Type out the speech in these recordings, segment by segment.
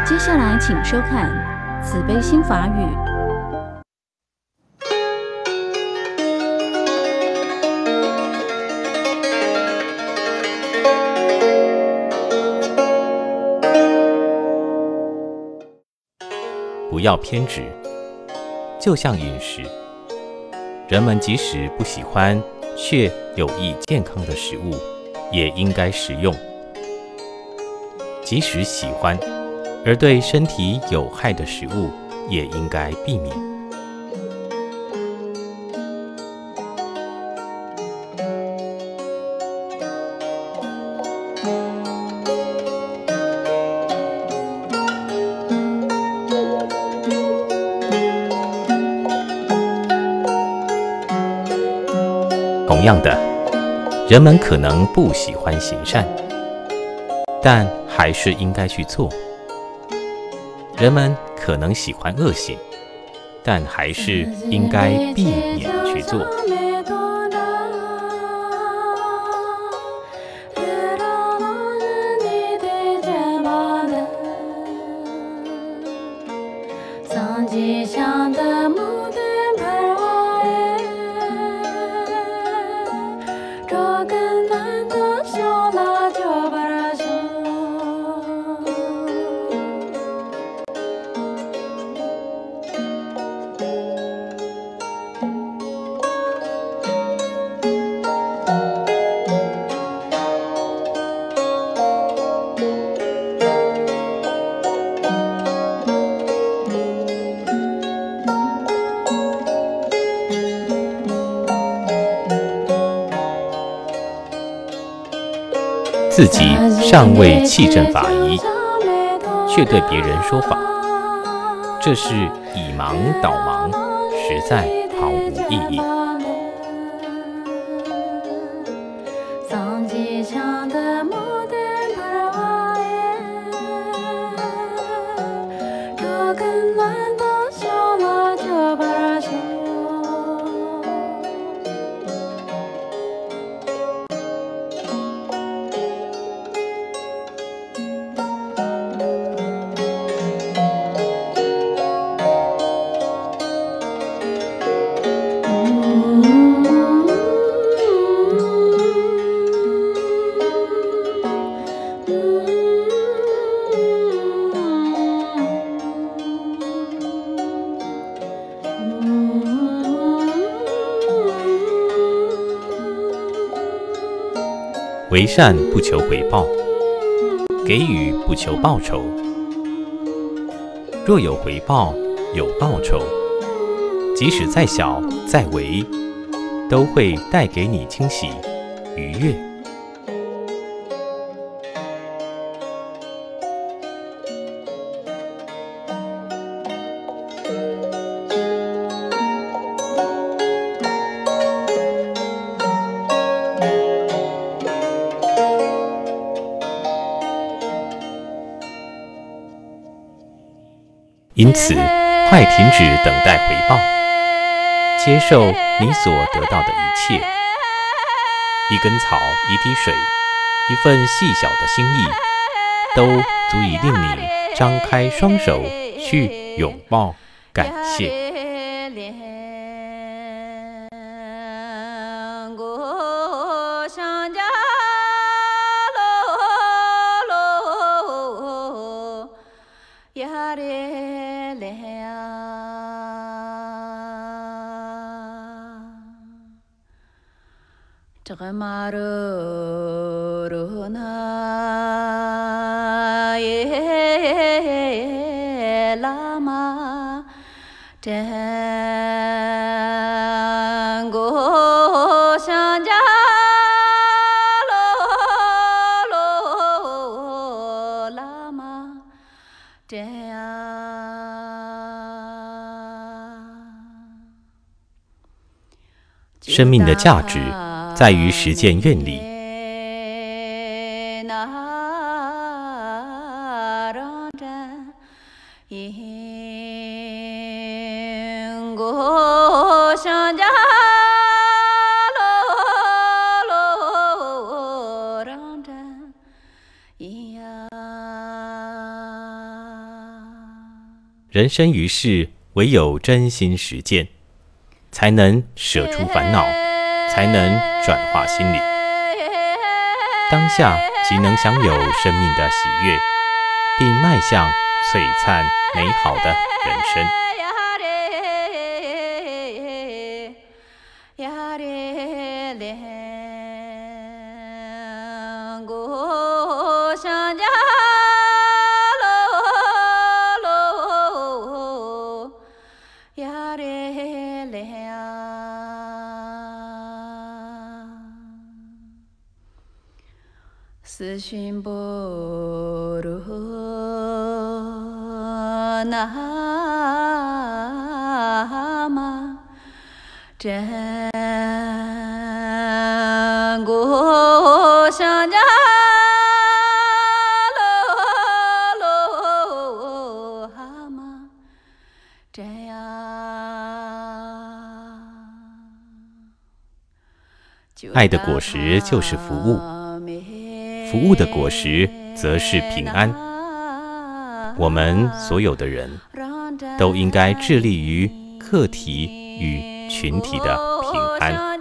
接下来请收看《慈悲心法语》。 不要偏执，就像饮食，人们即使不喜欢却有益健康的食物，也应该食用；即使喜欢而对身体有害的食物，也应该避免。同样的，人们可能不喜欢行善，但还是应该去做；人们可能喜欢恶行，但还是应该避免去做。自己尚未弃正法仪，却对别人说法，这是以盲导盲，实在毫无意义。为善不求回报，给予不求报酬。若有回报，有报酬，即使再小再微，都会带给你惊喜、愉悦。因此，快停止等待回报，接受你所得到的一切。一根草，一滴水，一份细小的心意，都足以令你张开双手去拥抱、感谢。生命的价值在于实践愿力。 人生于世，唯有真心实践，才能舍出烦恼，才能转化心理。当下即能享有生命的喜悦，并迈向璀璨美好的人生。 斯寻波罗那玛真果相加罗哈玛真呀。 爱的果实就是服务，服务的果实则是平安。我们所有的人都应该致力于个体与群体的平安。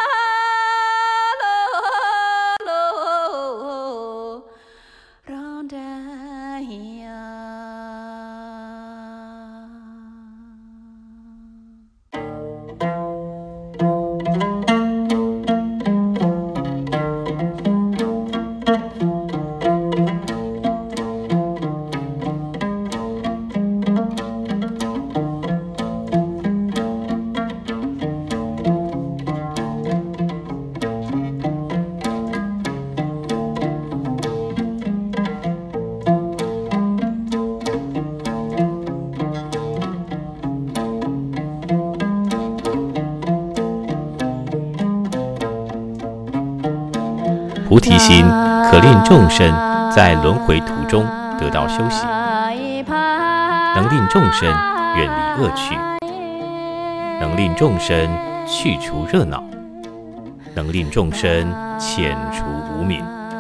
菩提心可令众生在轮回途中得到休息，能令众生远离恶趣，能令众生去除热闹，能令众生遣除无明。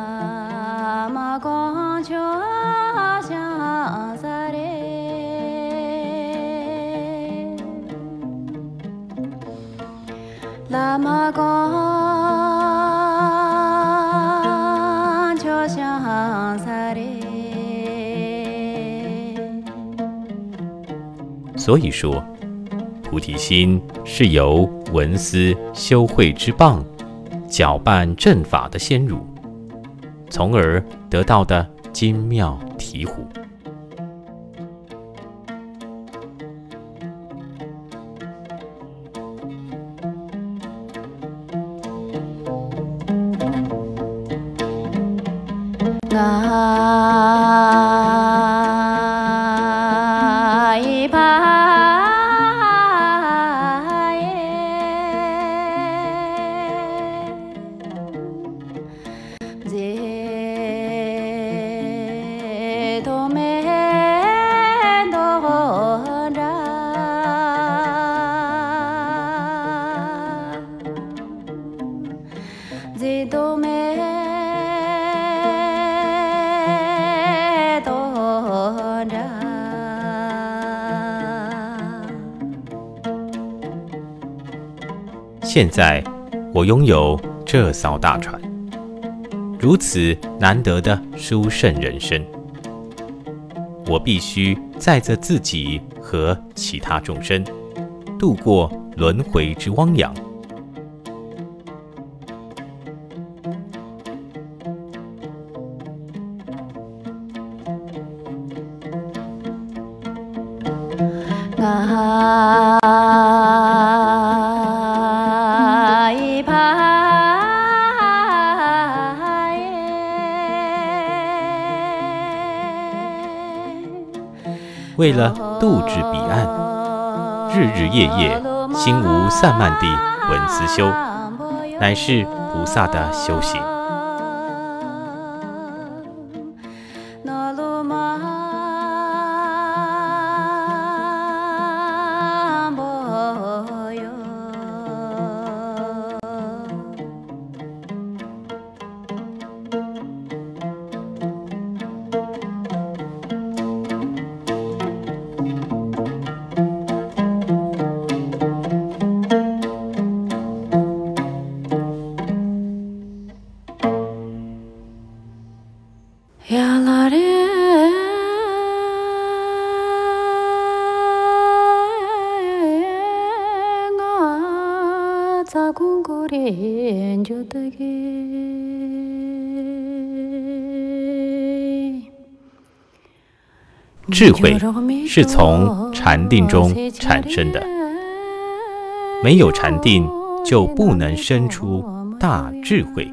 所以说，菩提心是由闻思修慧之棒搅拌正法的鲜乳，从而得到的精妙醍醐。现在我拥有这艘大船，如此难得的殊胜人生，我必须载着自己和其他众生，度过轮回之汪洋。为了渡至彼岸，日日夜夜心无散漫地闻思修，乃是菩萨的修行。 智慧是从禅定中产生的，没有禅定就不能生出大智慧。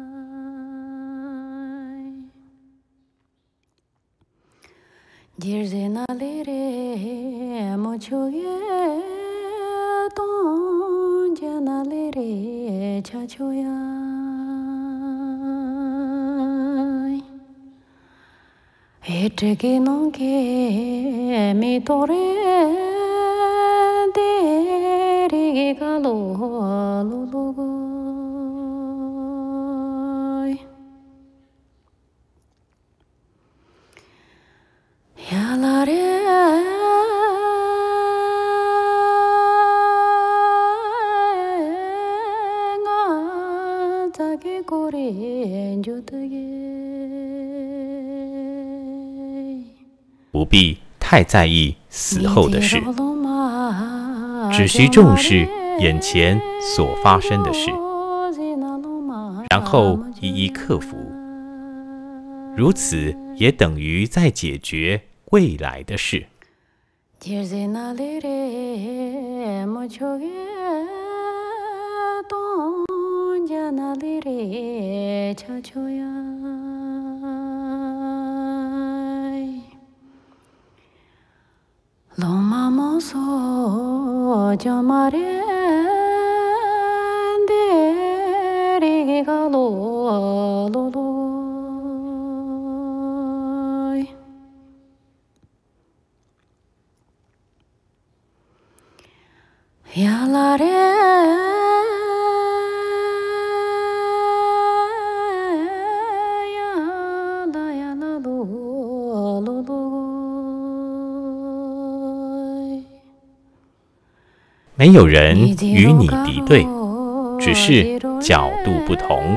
不必太在意死后的事，只需重视眼前所发生的事，然后一一克服。如此也等于在解决未来的事。没有人与你敌对，只是角度不同。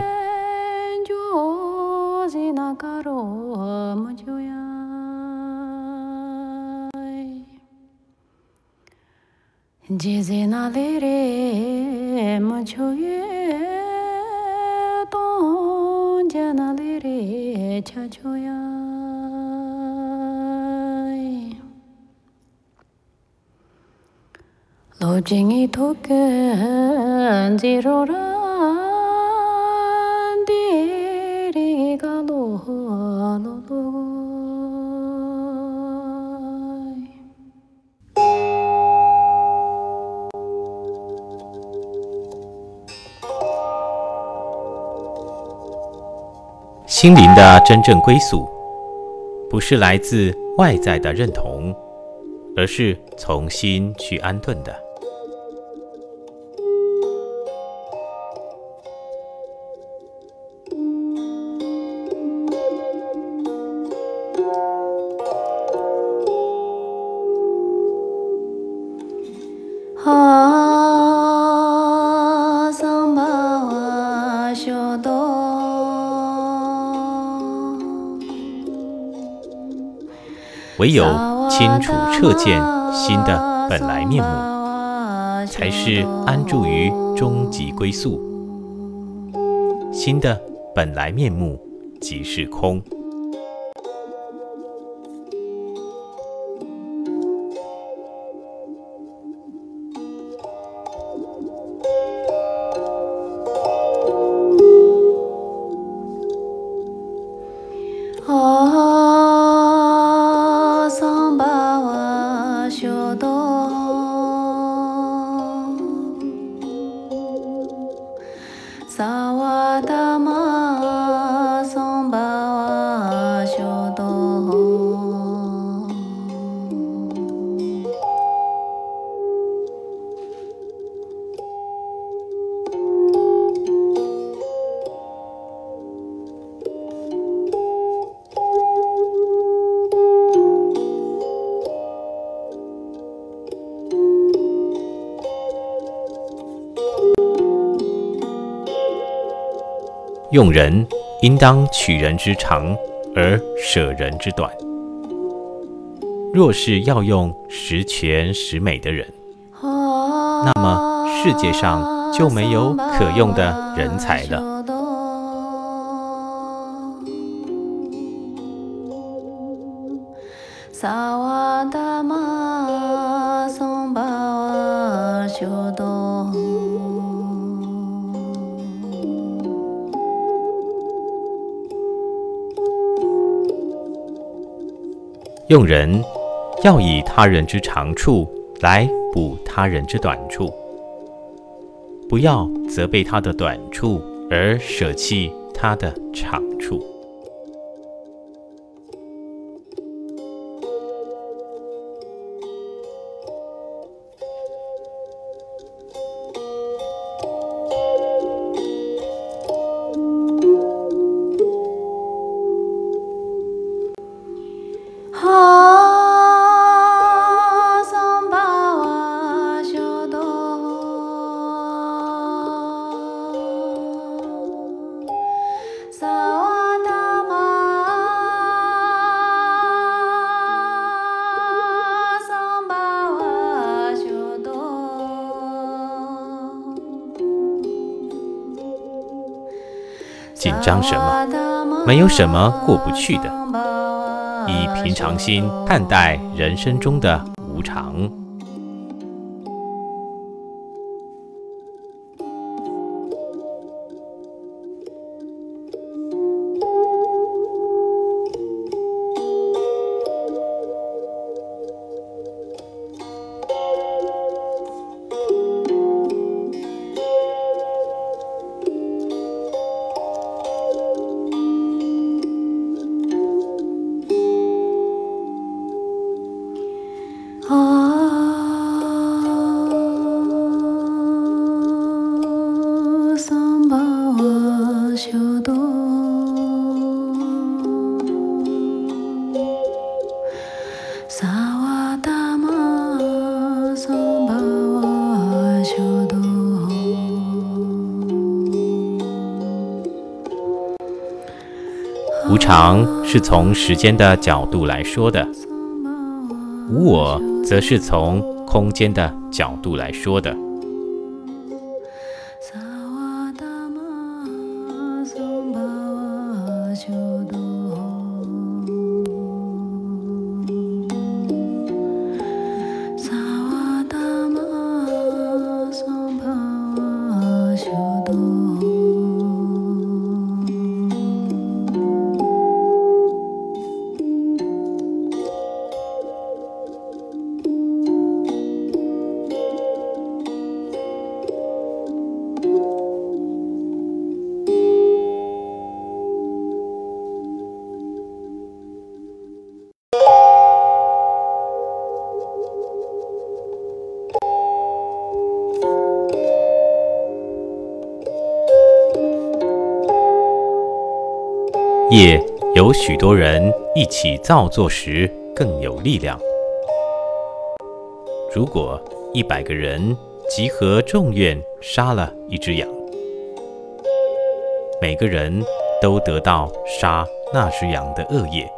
心灵的真正归宿，不是来自外在的认同，而是从心去安顿的。唯有清楚彻见心的本来面目，才是安住于终极归宿。心的本来面目即是空。用人应当取人之长，而舍人之短。若是要用十全十美的人，那么世界上就没有可用的人才了。用人要以他人之长处来补他人之短处，不要责备他的短处而舍弃他的长处。紧张什么？没有什么过不去的。以平常心看待人生中的无常。无常是从时间的角度来说的，无我则是从空间的角度来说的。业有许多人一起造作时更有力量。如果100个人集合众愿杀了一只羊，每个人都得到杀那只羊的恶业。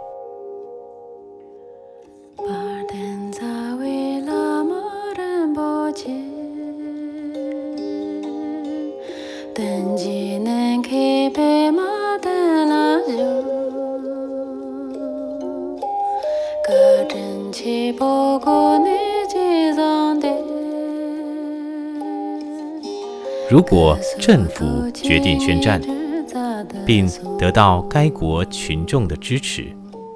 如果政府决定宣战，并得到该国群众的支持，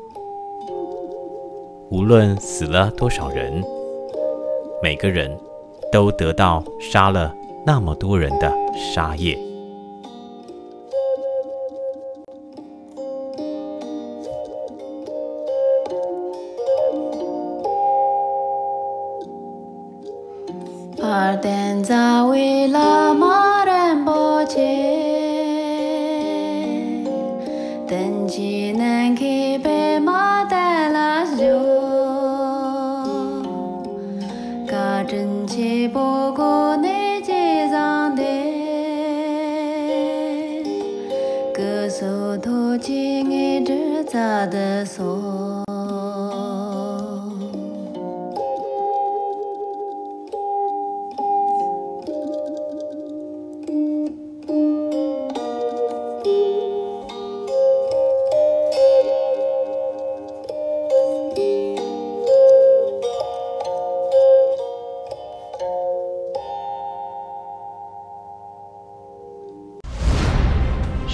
无论死了多少人，每个人都得到杀了那么多人的杀业。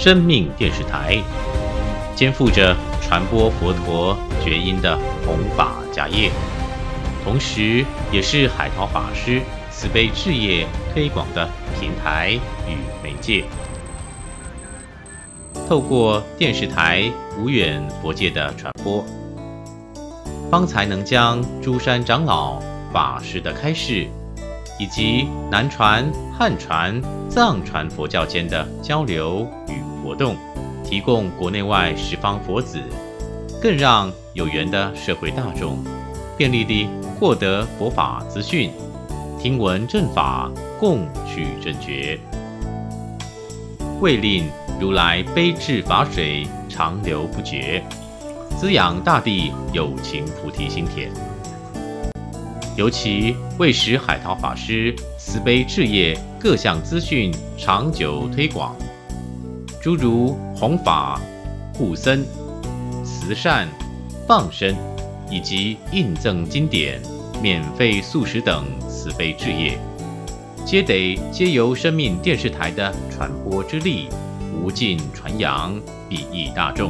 生命电视台，肩负着传播佛陀觉音的弘法家业，同时也是海涛法师慈悲事业推广的平台与媒介。透过电视台无远佛界的传播，方才能将诸山长老法师的开示，以及南传、汉传、藏传佛教间的交流与活动，提供国内外十方佛子，更让有缘的社会大众便利地获得佛法资讯，听闻正法，共取正觉，为令如来悲智法水长流不绝，滋养大地有情菩提心田。尤其为使海涛法师慈悲事业各项资讯长久推广，诸如弘法、护僧、慈善、放生以及印赠经典、免费素食等慈悲事业，皆得皆由生命电视台的传播之力无尽传扬，裨益大众。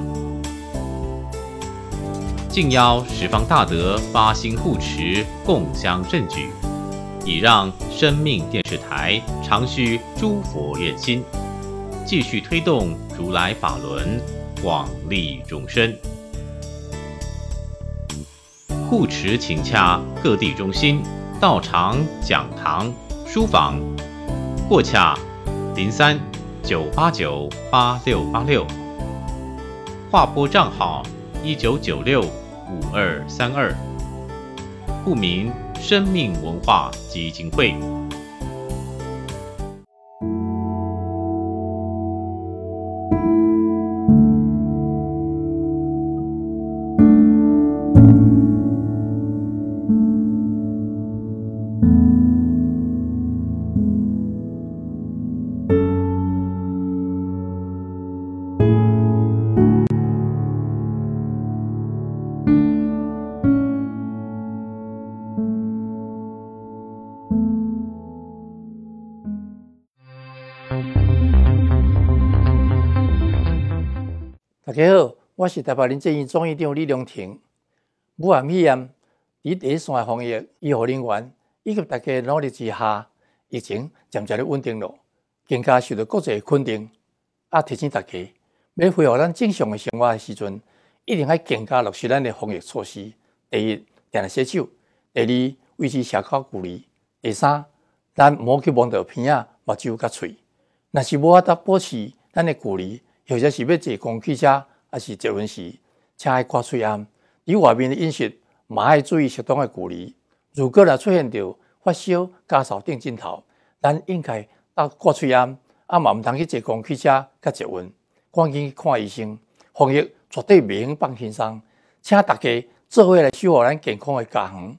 敬邀十方大德发心护持，共襄盛举，以让生命电视台长续诸佛愿心，继续推动如来法轮，广利众生。护持请洽各地中心、道场、讲堂、书房，或洽03-989-8686，划拨账号19965232，户名生命文化基金会。 大家好，我是台北林政院众议长李良庭。武汉肺炎伫第一线防疫医护人员以及大家努力之下，疫情渐渐地稳定了，更加受到国际肯定。提醒大家，要恢复咱正常的生活的时阵，一定要更加落实咱的防疫措施。第一，定定洗手；第二，维持社交距离；第三，咱唔好去摸到鼻仔、目睭甲喙。若是无法度保持咱的距离，或者是要坐公汽车，还是捷运时，请爱挂喙暗。伫外面的饮食，嘛爱注意适当的距离。如果若出现着发烧、咳嗽等症头，咱应该到挂喙暗，嘛唔通去坐公汽车甲捷运，赶紧去看医生。防疫绝对袂用放轻松，请大家做伙来守护咱健康的家园。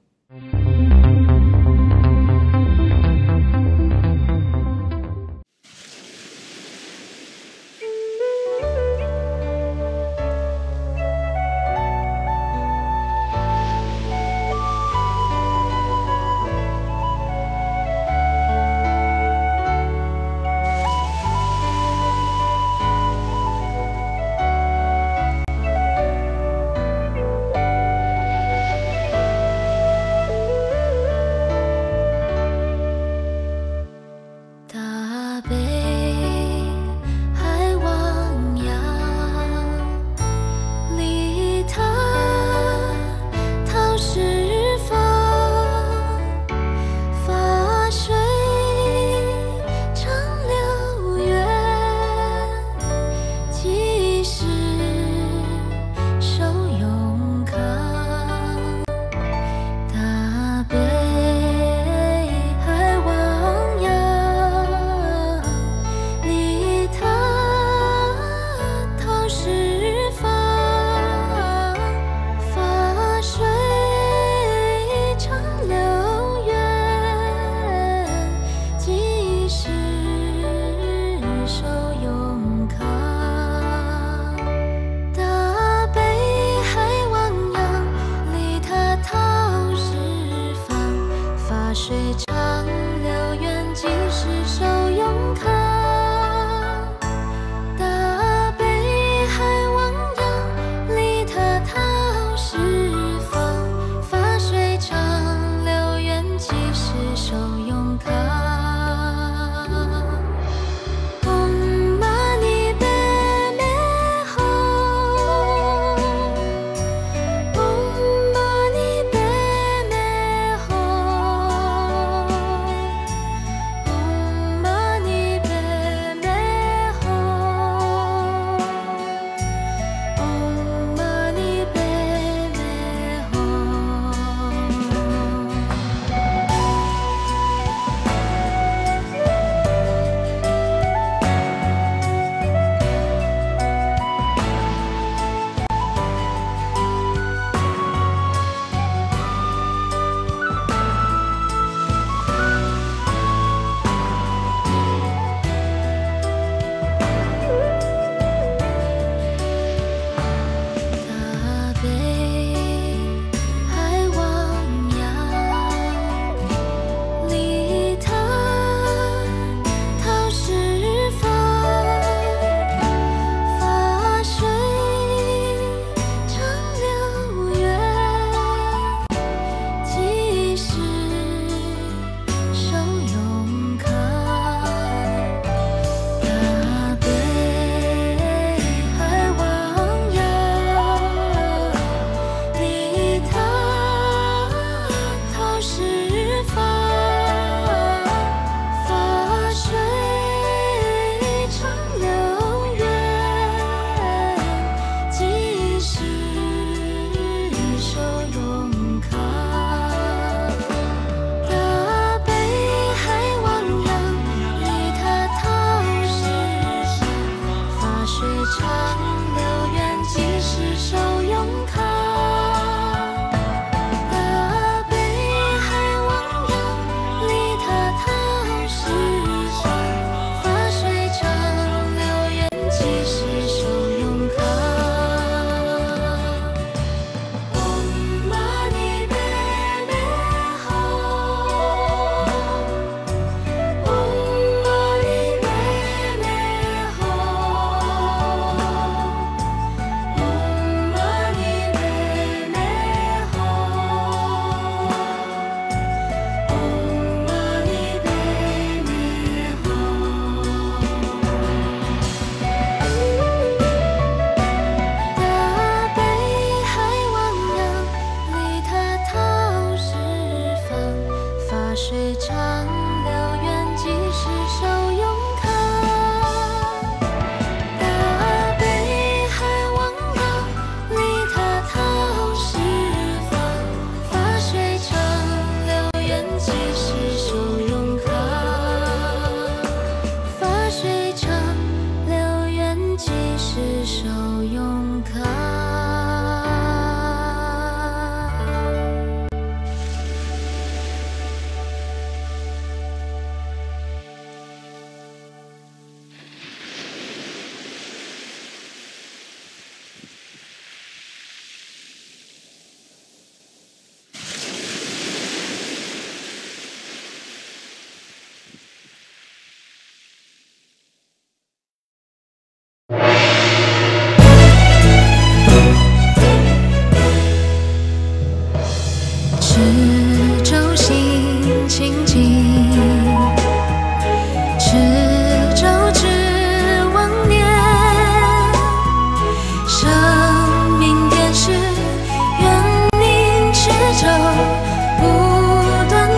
是周星